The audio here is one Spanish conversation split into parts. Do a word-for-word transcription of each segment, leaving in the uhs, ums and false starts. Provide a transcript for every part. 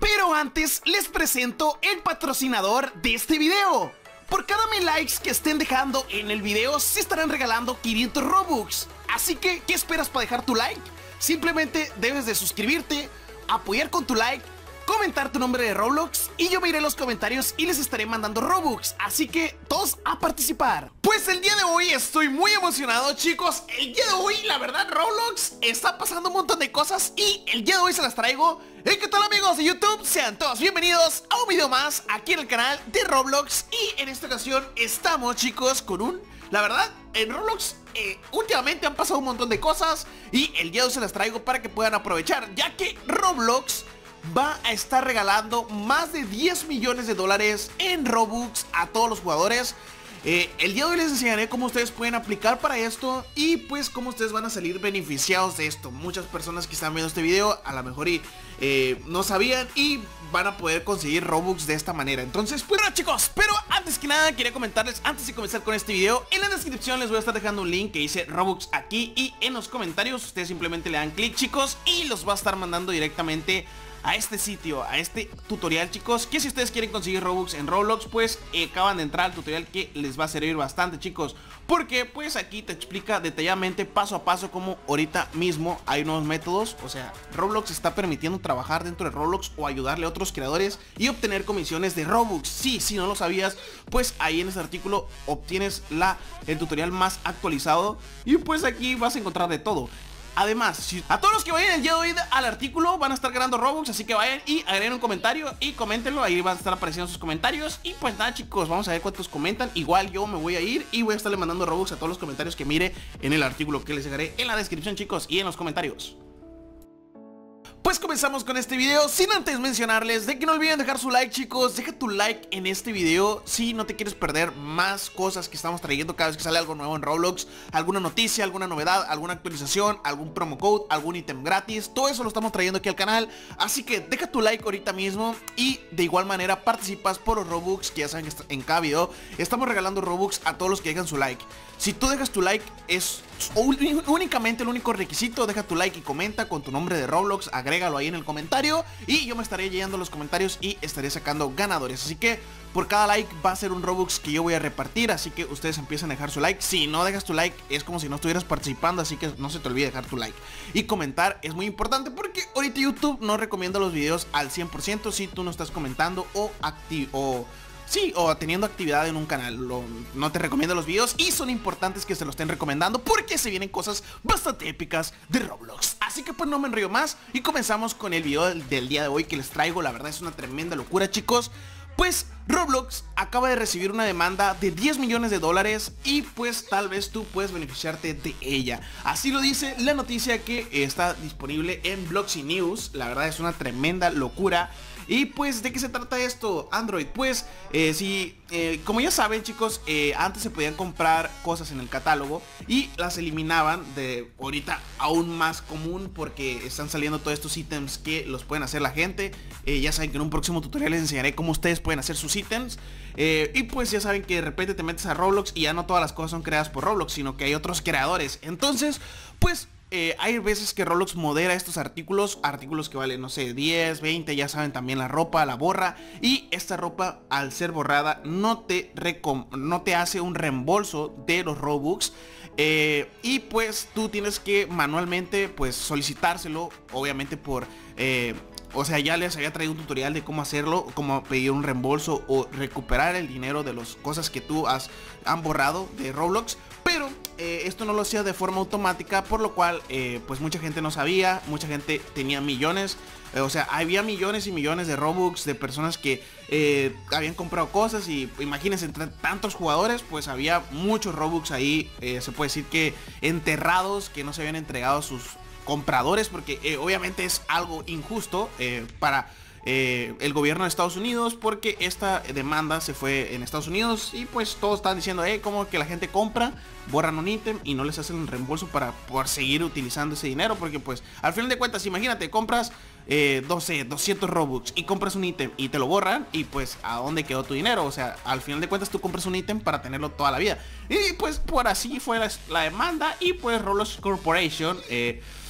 Pero antes les presento el patrocinador de este video. Por cada mil likes que estén dejando en el video se estarán regalando quinientos Robux. Así que, ¿qué esperas para dejar tu like? Simplemente debes de suscribirte, apoyar con tu like, comentar tu nombre de Roblox y yo me iré a los comentarios y les estaré mandando Robux. Así que todos a participar. Pues el día de hoy estoy muy emocionado, chicos. El día de hoy, la verdad, Roblox está pasando un montón de cosas y el día de hoy se las traigo. ¿Y qué tal, amigos de YouTube? Sean todos bienvenidos a un video más aquí en el canal de Roblox. Y en esta ocasión estamos, chicos, con un... La verdad, en Roblox eh, últimamente han pasado un montón de cosas y el día de hoy se las traigo para que puedan aprovechar, ya que Roblox va a estar regalando más de diez millones de dólares en Robux a todos los jugadores. eh, El día de hoy les enseñaré cómo ustedes pueden aplicar para esto y pues cómo ustedes van a salir beneficiados de esto. Muchas personas que están viendo este video a lo mejor y, eh, no sabían y van a poder conseguir Robux de esta manera. Entonces, pues bueno, chicos, pero antes que nada quería comentarles, antes de comenzar con este video, en la descripción les voy a estar dejando un link que dice Robux aquí, y en los comentarios ustedes simplemente le dan clic, chicos, y los va a estar mandando directamente a este sitio, a este tutorial, chicos, que si ustedes quieren conseguir Robux en Roblox, pues eh, acaban de entrar al tutorial que les va a servir bastante, chicos, porque pues aquí te explica detalladamente paso a paso cómo ahorita mismo hay nuevos métodos. O sea, Roblox está permitiendo trabajar dentro de Roblox o ayudarle a otros creadores y obtener comisiones de Robux. Sí, si no lo sabías, pues ahí en este artículo obtienes la, el tutorial más actualizado y pues aquí vas a encontrar de todo. Además, si a todos los que vayan el día de hoy al artículo van a estar ganando Robux, así que vayan y agreguen un comentario y coméntenlo, ahí van a estar apareciendo sus comentarios. Y pues nada, chicos, vamos a ver cuántos comentan. Igual yo me voy a ir y voy a estarle mandando Robux a todos los comentarios que mire en el artículo que les dejaré en la descripción, chicos, y en los comentarios. Pues comenzamos con este video, sin antes mencionarles de que no olviden dejar su like, chicos. Deja tu like en este video si no te quieres perder más cosas que estamos trayendo cada vez que sale algo nuevo en Roblox. Alguna noticia, alguna novedad, alguna actualización, algún promo code, algún ítem gratis. Todo eso lo estamos trayendo aquí al canal, así que deja tu like ahorita mismo. Y de igual manera participas por los Robux, que ya saben que en cada video estamos regalando Robux a todos los que dejan su like. Si tú dejas tu like, es únicamente el único requisito. Deja tu like y comenta con tu nombre de Roblox, agrégalo ahí en el comentario y yo me estaré leyendo los comentarios y estaré sacando ganadores. Así que por cada like va a ser un Robux que yo voy a repartir, así que ustedes empiezan a dejar su like. Si no dejas tu like es como si no estuvieras participando, así que no se te olvide dejar tu like. Y comentar es muy importante porque ahorita YouTube no recomienda los videos al cien por ciento si tú no estás comentando o activo. Sí, o teniendo actividad en un canal. Lo, no te recomiendo los videos y son importantes que se los estén recomendando porque se vienen cosas bastante épicas de Roblox. Así que pues no me enrollo más y comenzamos con el video del, del día de hoy que les traigo. La verdad es una tremenda locura, chicos. Pues Roblox acaba de recibir una demanda de diez millones de dólares y pues tal vez tú puedes beneficiarte de ella. Así lo dice la noticia que está disponible en Bloxy News. La verdad es una tremenda locura. Y pues, ¿de qué se trata esto, Android? Pues, eh, si, eh, como ya saben, chicos, eh, antes se podían comprar cosas en el catálogo y las eliminaban. De ahorita aún más común porque están saliendo todos estos ítems que los pueden hacer la gente. eh, Ya saben que en un próximo tutorial les enseñaré cómo ustedes pueden hacer sus ítems. eh, Y pues ya saben que de repente te metes a Roblox y ya no todas las cosas son creadas por Roblox, sino que hay otros creadores. Entonces, pues... Eh, hay veces que Roblox modera estos artículos, artículos que valen, no sé, diez, veinte, ya saben, también la ropa, la borra. Y esta ropa, al ser borrada, no te, no te hace un reembolso de los Robux. Eh, y pues tú tienes que manualmente pues solicitárselo, obviamente por... Eh, O sea, ya les había traído un tutorial de cómo hacerlo, cómo pedir un reembolso o recuperar el dinero de las cosas que tú has han borrado de Roblox. Pero eh, esto no lo hacía de forma automática, por lo cual eh, pues mucha gente no sabía, mucha gente tenía millones. eh, O sea, había millones y millones de Robux de personas que eh, habían comprado cosas. Y imagínense, entre tantos jugadores, pues había muchos Robux ahí, eh, se puede decir que enterrados, que no se habían entregado a sus compradores, porque eh, obviamente es algo injusto eh, para eh, el gobierno de Estados Unidos, porque esta demanda se fue en Estados Unidos y pues todos están diciendo, eh, como que la gente compra, borran un ítem y no les hacen un reembolso para poder seguir utilizando ese dinero, porque pues al final de cuentas, imagínate, compras eh, doce, doscientos Robux y compras un ítem y te lo borran, y pues ¿a dónde quedó tu dinero? O sea, al final de cuentas tú compras un ítem para tenerlo toda la vida. Y pues por así fue la, la demanda, y pues Roblox Corporation eh,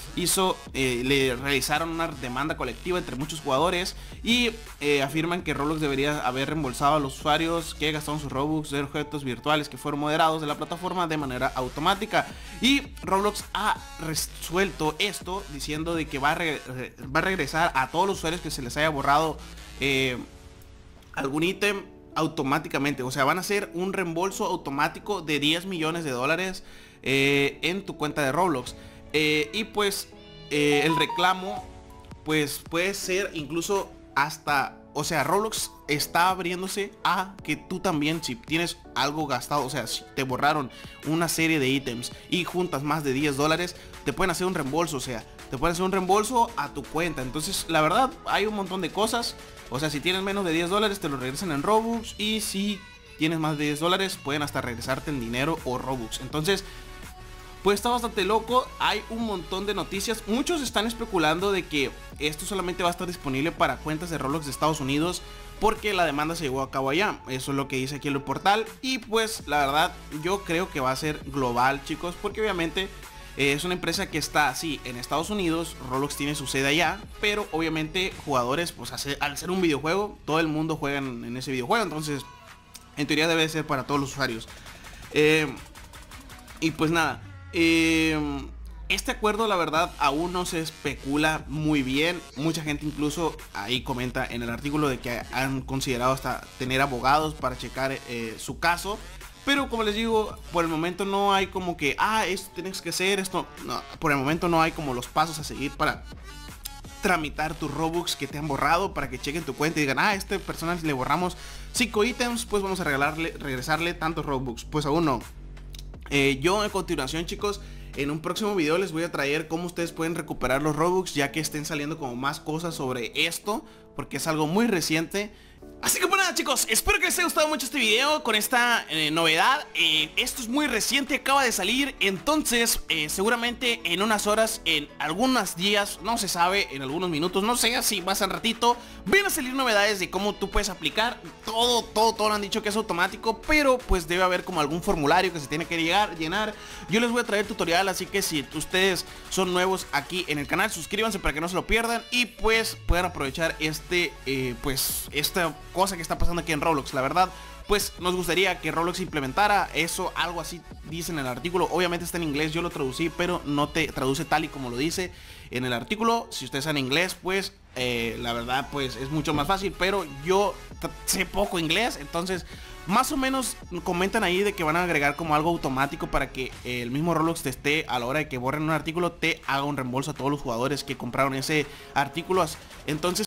hizo, eh, le realizaron una demanda colectiva entre muchos jugadores y eh, afirman que Roblox debería haber reembolsado a los usuarios que gastaron sus Robux de objetos virtuales que fueron moderados de la plataforma de manera automática. Y Roblox ha resuelto esto diciendo de que va a, re va a regresar a todos los usuarios que se les haya borrado eh, algún ítem automáticamente. O sea, van a hacer un reembolso automático de diez millones de dólares eh, en tu cuenta de Roblox. Eh, y pues eh, el reclamo pues puede ser incluso hasta, o sea, Roblox está abriéndose a que tú también, si tienes algo gastado, o sea, si te borraron una serie de ítems y juntas más de diez dólares, te pueden hacer un reembolso. O sea, te pueden hacer un reembolso a tu cuenta. Entonces, la verdad, hay un montón de cosas. O sea, si tienes menos de diez dólares, te lo regresan en Robux. Y si tienes más de diez dólares, pueden hasta regresarte en dinero o Robux. Entonces, pues está bastante loco. Hay un montón de noticias. Muchos están especulando de que esto solamente va a estar disponible para cuentas de Roblox de Estados Unidos, porque la demanda se llevó a cabo allá. Eso es lo que dice aquí en el portal. Y pues la verdad, yo creo que va a ser global, chicos, porque obviamente eh, es una empresa que está así en Estados Unidos. Roblox tiene su sede allá, pero obviamente jugadores, pues hace, al ser un videojuego, todo el mundo juega en, en ese videojuego. Entonces, en teoría debe ser para todos los usuarios. eh, Y pues nada, Eh, este acuerdo, la verdad, aún no se especula muy bien. Mucha gente incluso ahí comenta en el artículo de que han considerado hasta tener abogados para checar eh, su caso. Pero como les digo, por el momento no hay como que, ah, esto tienes que hacer, esto no, por el momento no hay como los pasos a seguir para tramitar tus Robux que te han borrado, para que chequen tu cuenta y digan, ah, a este personaje le borramos cinco ítems, pues vamos a regalarle, regresarle tantos Robux. Pues aún no. Eh, yo a continuación, chicos, en un próximo video les voy a traer cómo ustedes pueden recuperar los Robux, ya que estén saliendo como más cosas sobre esto, porque es algo muy reciente. Así que pues nada, chicos, espero que les haya gustado mucho este video con esta eh, novedad. eh, Esto es muy reciente, acaba de salir. Entonces eh, seguramente en unas horas, en algunos días, no se sabe, en algunos minutos, no sé, si más al ratito, van a salir novedades de cómo tú puedes aplicar. Todo, todo, todo lo han dicho que es automático, pero pues debe haber como algún formulario que se tiene que llegar, llenar. Yo les voy a traer tutorial, así que si ustedes son nuevos aquí en el canal, suscríbanse para que no se lo pierdan y pues puedan aprovechar este, eh, pues esta cosa que está pasando aquí en Roblox. La verdad, pues nos gustaría que Roblox implementara eso, algo así dice en el artículo. Obviamente está en inglés, yo lo traducí, pero no te traduce tal y como lo dice en el artículo. Si ustedes saben inglés, pues eh, la verdad pues es mucho más fácil, pero yo sé poco inglés, entonces más o menos comentan ahí de que van a agregar como algo automático para que el mismo Roblox te esté, a la hora de que borren un artículo, te haga un reembolso a todos los jugadores que compraron ese artículo. Entonces